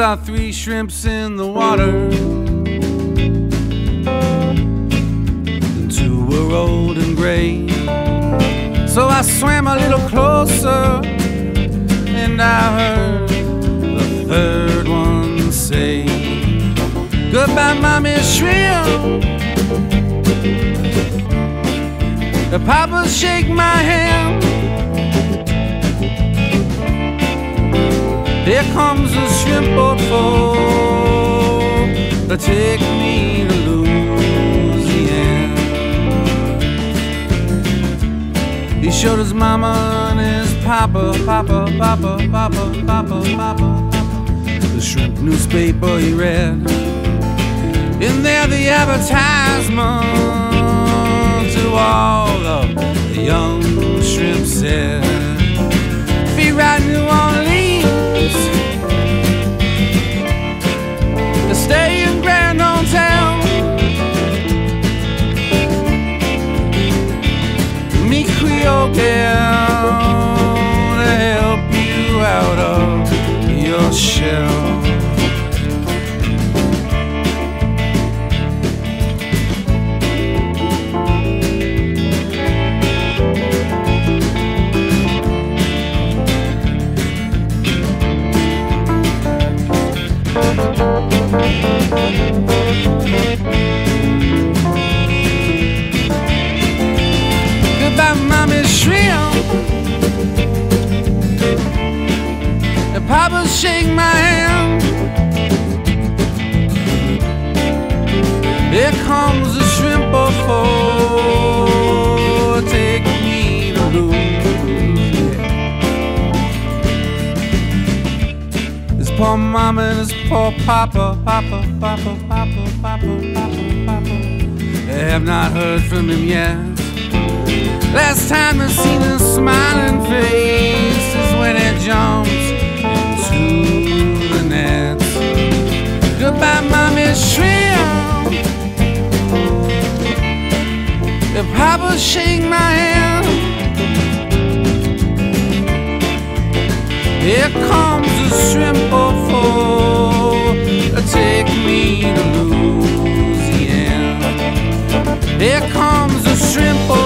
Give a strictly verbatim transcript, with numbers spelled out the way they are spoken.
saw three shrimps in the water, and two were old and gray. So I swam a little closer, and I heard the third one say, "Goodbye, mommy shrimp." The papa shake my hand. Here comes a shrimp boat full to take me to Louisiana. He showed his mama and his papa, papa, papa, papa, papa, papa, the shrimp newspaper he read. In there the advertisement to all of the young shrimp said, "Be right New Orleans, to stay in Grand Hotel, meet Creole girl to help you out of your shell." Goodbye, mommy shrimp. The papa shake my hand. Here comes the shrimp boat full, take me to Louisiana. His poor mama and his poor papa, papa, papa, papa, papa, papa, papa, they have not heard from him yet. Last time I seen his smiling face is when he jumps into the net. Goodbye, mommy shrimp. If papa shake my hand, here comes a shrimp boat full to take me to Louisiana. Here comes a shrimp boat